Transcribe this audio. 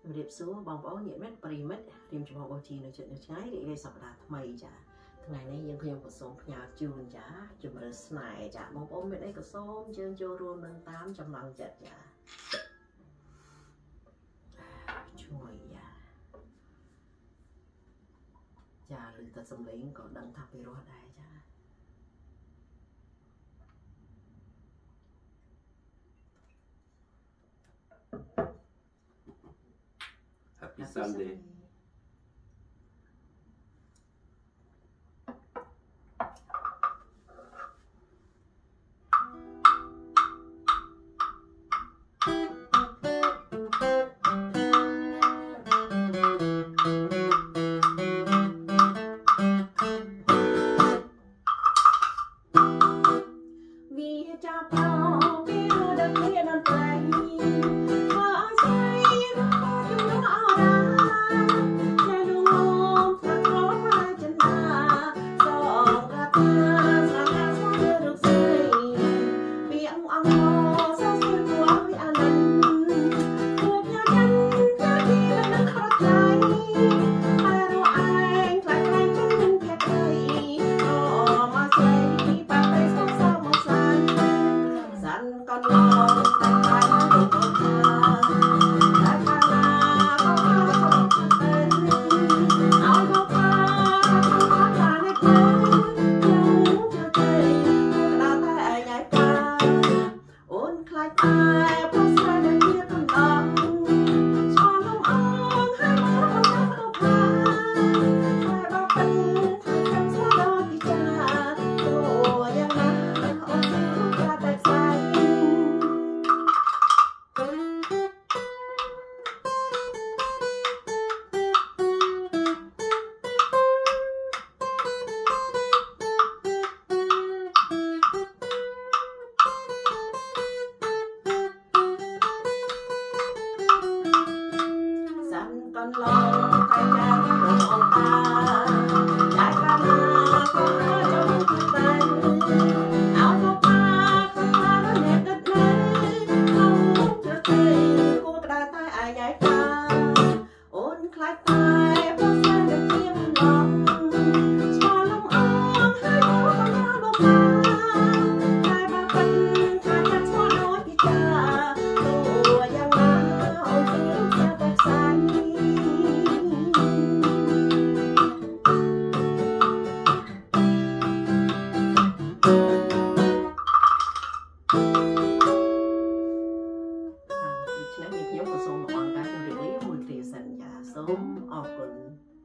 រៀបសួរបងប្អូនញាតិមិត្តប្រិយមិត្តរៀមចំហបូជានៅជិតនៅឆ្ងាយរីករាយសប្តាហ៍ថ្មីចាថ្ងៃនេះយើងខ្ញុំក៏សូមផ្ញើជូនចាជំរឿនស្នេហ៍ចាបងប្អូនមានអីក៏សូមជើញចូលរួមនឹងតាមចំណង់ចិត្តចាឈ្ងុយចាឬតែសំឡេងក៏ដឹងថាពីរស់ដែរចា Happy Sunday. ខ្ញុំក៏សូមអរគុណការជម្រាបលាមួយគ្រាសិនចាសូមអរគុណ